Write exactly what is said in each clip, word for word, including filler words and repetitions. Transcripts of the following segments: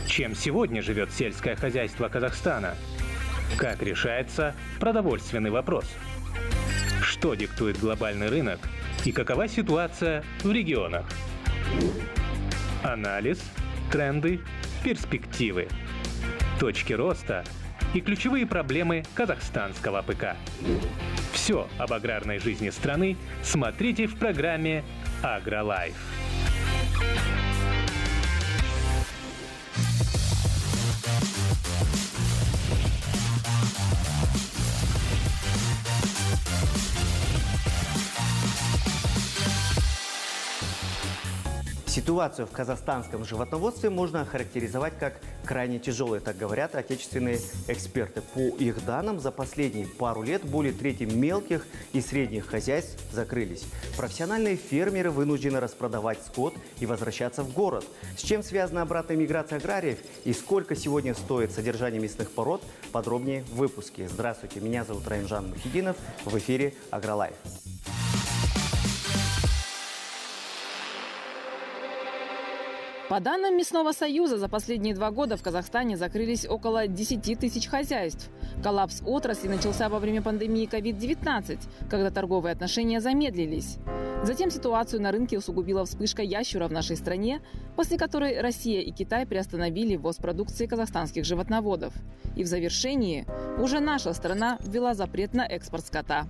Чем сегодня живет сельское хозяйство Казахстана? Как решается продовольственный вопрос? Что диктует глобальный рынок и какова ситуация в регионах? Анализ, тренды, перспективы, точки роста и ключевые проблемы казахстанского ПК. Все об аграрной жизни страны смотрите в программе «Агролайф». Ситуацию в казахстанском животноводстве можно охарактеризовать как крайне тяжелую, так говорят отечественные эксперты. По их данным, за последние пару лет более трети мелких и средних хозяйств закрылись. Профессиональные фермеры вынуждены распродавать скот и возвращаться в город. С чем связана обратная миграция аграриев и сколько сегодня стоит содержание мясных пород, подробнее в выпуске. Здравствуйте, меня зовут Раимжан Мухиддинов, в эфире «Агролайф». По данным Мясного союза, за последние два года в Казахстане закрылись около десяти тысяч хозяйств. Коллапс отрасли начался во время пандемии ковид девятнадцать, когда торговые отношения замедлились. Затем ситуацию на рынке усугубила вспышка ящура в нашей стране, после которой Россия и Китай приостановили ввоз продукции казахстанских животноводов. И в завершении уже наша страна ввела запрет на экспорт скота.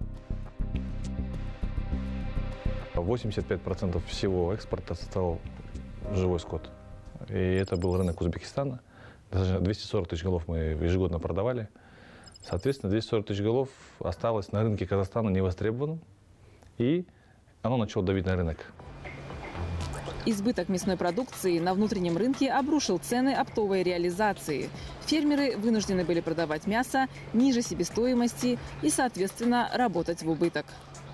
восемьдесят пять процентов всего экспорта составил живой скот. И это был рынок Узбекистана. двести сорок тысяч голов мы ежегодно продавали. Соответственно, двести сорок тысяч голов осталось на рынке Казахстана невостребованным. И оно начало давить на рынок. Избыток мясной продукции на внутреннем рынке обрушил цены оптовой реализации. Фермеры вынуждены были продавать мясо ниже себестоимости и, соответственно, работать в убыток.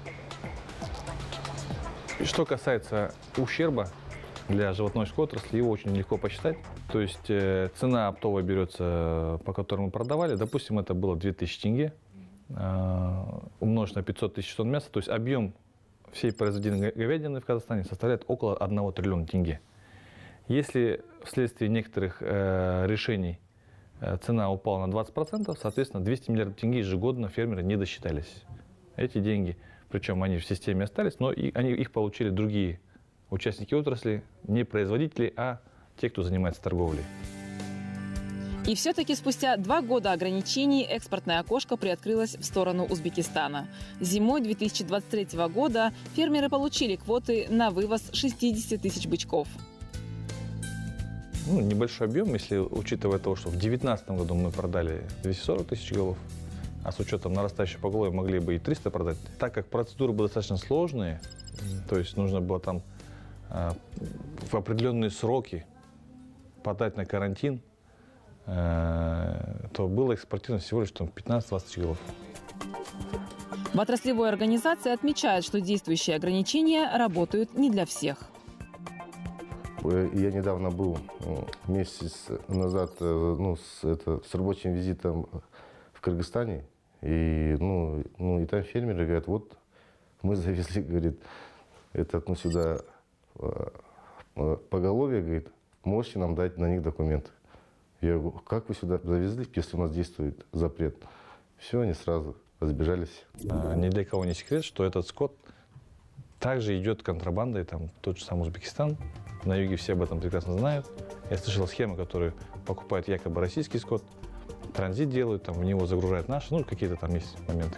Что касается ущерба для животноводческой отрасли, его очень легко посчитать. То есть э, цена оптовая берется, по которой мы продавали. Допустим, это было две тысячи тенге, э, умножить на пятьсот тысяч тонн мяса. То есть объем всей произведенной говядины в Казахстане составляет около одного триллиона тенге. Если вследствие некоторых э, решений э, цена упала на двадцать процентов, соответственно, двести миллиардов тенге ежегодно фермеры не досчитались. Эти деньги, причем они в системе остались, но и, они, их получили другие участники отрасли, не производители, а те, кто занимается торговлей. И все-таки спустя два года ограничений экспортное окошко приоткрылось в сторону Узбекистана. Зимой две тысячи двадцать третьего года фермеры получили квоты на вывоз шестьдесят тысяч бычков. Ну, небольшой объем, если учитывая то, что в две тысячи девятнадцатом году мы продали двести сорок тысяч голов, а с учетом нарастающей поголовья могли бы и триста продать. Так как процедуры были достаточно сложные, то есть нужно было там в определенные сроки подать на карантин, то было экспортировано всего лишь пятнадцать-двадцать тысяч голов. В отраслевой организации отмечают, что действующие ограничения работают не для всех. Я недавно был месяц назад ну, с, это, с рабочим визитом в Кыргызстане, и, ну, ну, и там фермеры говорят, вот мы завезли, говорит, этот, ну, сюда поголовье, говорит, можете нам дать на них документы. Я говорю, как вы сюда завезли, если у нас действует запрет? Все, они сразу разбежались. Ни для кого не секрет, что этот скот также идет контрабандой, там тот же самый Узбекистан. На юге все об этом прекрасно знают. Я слышал схемы, которые покупают якобы российский скот, транзит делают, там в него загружают наши, ну какие-то там есть моменты.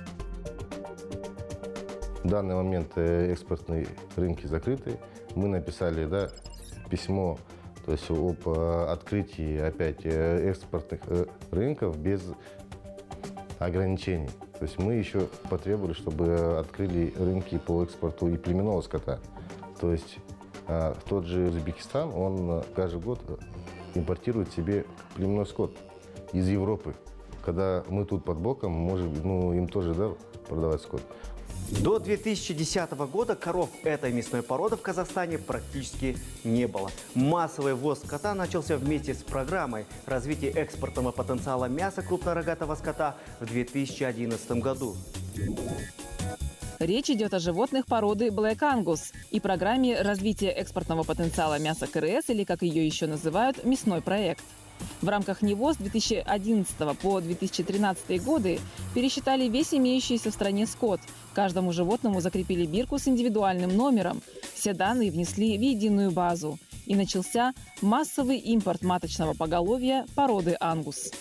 В данный момент экспортные рынки закрыты. Мы написали, да, письмо, то есть об открытии опять экспортных рынков без ограничений. То есть мы еще потребовали, чтобы открыли рынки по экспорту и племенного скота. То есть тот же Узбекистан, он каждый год импортирует себе племенной скот из Европы. Когда мы тут под боком, можем, ну, им тоже, да, продавать скот. До две тысячи десятого года коров этой мясной породы в Казахстане практически не было. Массовый ввоз скота начался вместе с программой развития экспортного потенциала мяса крупнорогатого скота в две тысячи одиннадцатом году. Речь идет о животных породы Black Angus и программе развития экспортного потенциала мяса КРС, или, как ее еще называют, мясной проект. В рамках него с две тысячи одиннадцатого по две тысячи тринадцатый годы пересчитали весь имеющийся в стране скот. Каждому животному закрепили бирку с индивидуальным номером. Все данные внесли в единую базу. И начался массовый импорт маточного поголовья породы ангус.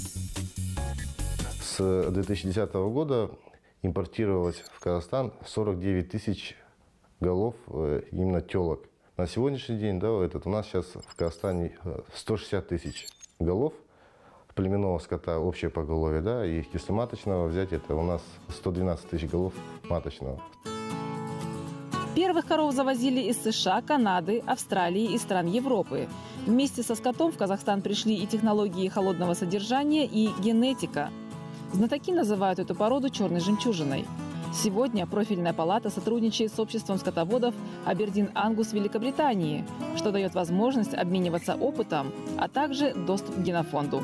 С две тысячи десятого года импортировалось в Казахстан сорок девять тысяч голов именно телок. На сегодняшний день, да, этот, у нас сейчас в Казахстане сто шестьдесят тысяч голов племенного скота, общее поголовье, да, и если маточного взять, это у нас сто двенадцать тысяч голов маточного. Первых коров завозили из США, Канады, Австралии и стран Европы. Вместе со скотом в Казахстан пришли и технологии холодного содержания, и генетика. Знатоки называют эту породу черной жемчужиной. Сегодня профильная палата сотрудничает с обществом скотоводов Абердин Ангус Великобритании, что дает возможность обмениваться опытом, а также доступ к генофонду.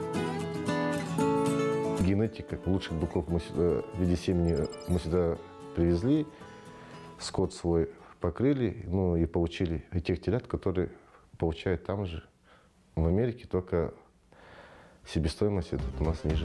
Генетика лучших быков мы сюда, в виде семени мы сюда привезли, скот свой покрыли, ну и получили и тех телят, которые получают там же, в Америке, только себестоимость тут у нас ниже.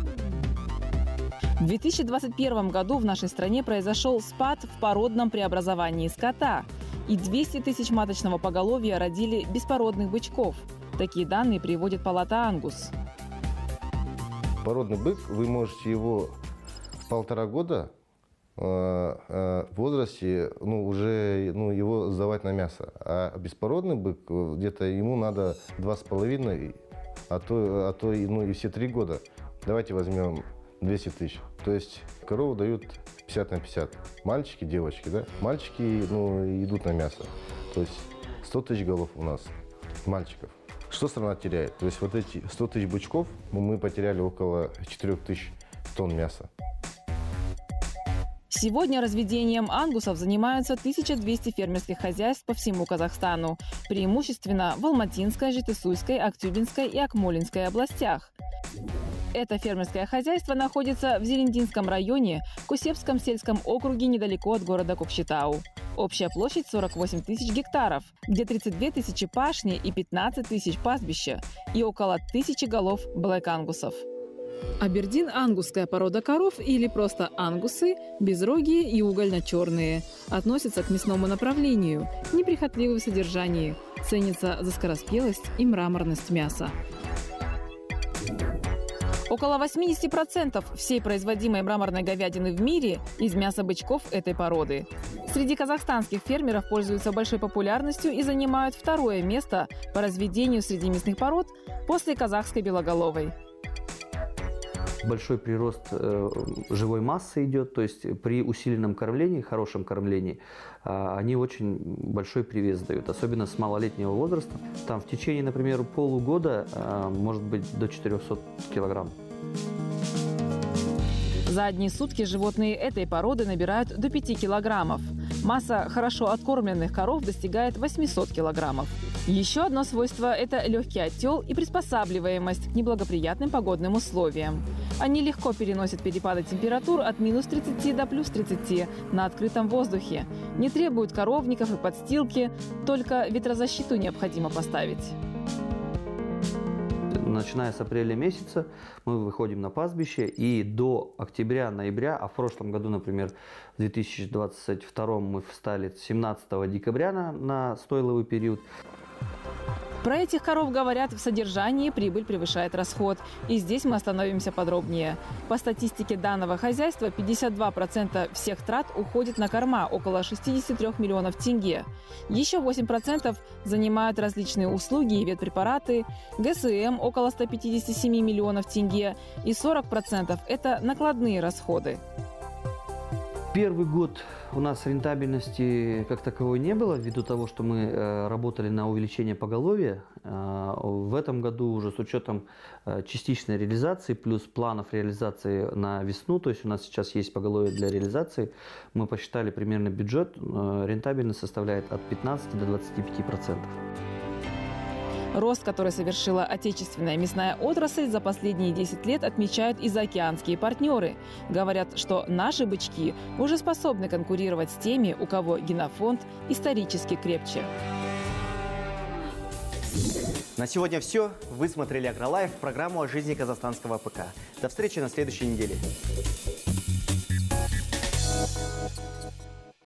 В две тысячи двадцать первом году в нашей стране произошел спад в породном преобразовании скота, и двести тысяч маточного поголовья родили беспородных бычков. Такие данные приводит палата Ангус. Породный бык, вы можете его полтора года э, э, в возрасте, ну, уже ну, его сдавать на мясо. А беспородный бык, где-то ему надо два с половиной, а то, а то ну, и все три года. Давайте возьмем двести тысяч. То есть корову дают пятьдесят на пятьдесят. Мальчики, девочки, да? Мальчики ну, идут на мясо. То есть сто тысяч голов у нас, мальчиков. Что страна теряет? То есть вот эти сто тысяч бычков мы потеряли около четырёх тысяч тонн мяса. Сегодня разведением ангусов занимаются тысяча двести фермерских хозяйств по всему Казахстану, преимущественно в Алматинской, Жетысуйской, Актюбинской и Акмолинской областях. Это фермерское хозяйство находится в Зелендинском районе, Кусепском сельском округе недалеко от города Кокшетау. Общая площадь сорок восемь тысяч гектаров, где тридцать две тысячи пашни и пятнадцать тысяч пастбища, и около тысячи голов блэк-ангусов. Абердин-ангусская порода коров, или просто ангусы, безрогие и угольно-черные, относятся к мясному направлению, неприхотливы в содержании, ценится за скороспелость и мраморность мяса. Около восемьдесят процентов всей производимой мраморной говядины в мире из мяса бычков этой породы. Среди казахстанских фермеров пользуются большой популярностью и занимают второе место по разведению среди мясных пород после казахской белоголовой. Большой прирост э, живой массы идет, то есть при усиленном кормлении, хорошем кормлении, э, они очень большой привес дают, особенно с малолетнего возраста. Там в течение, например, полугода э, может быть до четырёхсот килограмм. За одни сутки животные этой породы набирают до пяти килограммов. Масса хорошо откормленных коров достигает восьмисот килограммов. Еще одно свойство – это легкий оттел и приспосабливаемость к неблагоприятным погодным условиям. Они легко переносят перепады температур от минус тридцати до плюс тридцати на открытом воздухе. Не требуют коровников и подстилки, только ветрозащиту необходимо поставить. Начиная с апреля месяца мы выходим на пастбище, и до октября-ноября, а в прошлом году, например, в две тысячи двадцать втором мы встали семнадцатого декабря на, на стойловый период. Про этих коров говорят, в содержании прибыль превышает расход. И здесь мы остановимся подробнее. По статистике данного хозяйства, пятьдесят два процента всех трат уходит на корма, около шестидесяти трёх миллионов тенге. Еще восемь процентов занимают различные услуги и ветпрепараты, ГСМ около ста пятидесяти семи миллионов тенге, и сорок процентов это накладные расходы. Первый год у нас рентабельности как таковой не было, ввиду того, что мы э, работали на увеличение поголовья. Э, в этом году уже с учетом э, частичной реализации плюс планов реализации на весну, то есть у нас сейчас есть поголовье для реализации, мы посчитали примерно бюджет, э, рентабельность составляет от пятнадцати до двадцати пяти процентов. Рост, который совершила отечественная мясная отрасль, за последние десять лет отмечают и заокеанские партнеры. Говорят, что наши бычки уже способны конкурировать с теми, у кого генофонд исторически крепче. На сегодня все. Вы смотрели «Агролайф», программу о жизни казахстанского АПК. До встречи на следующей неделе.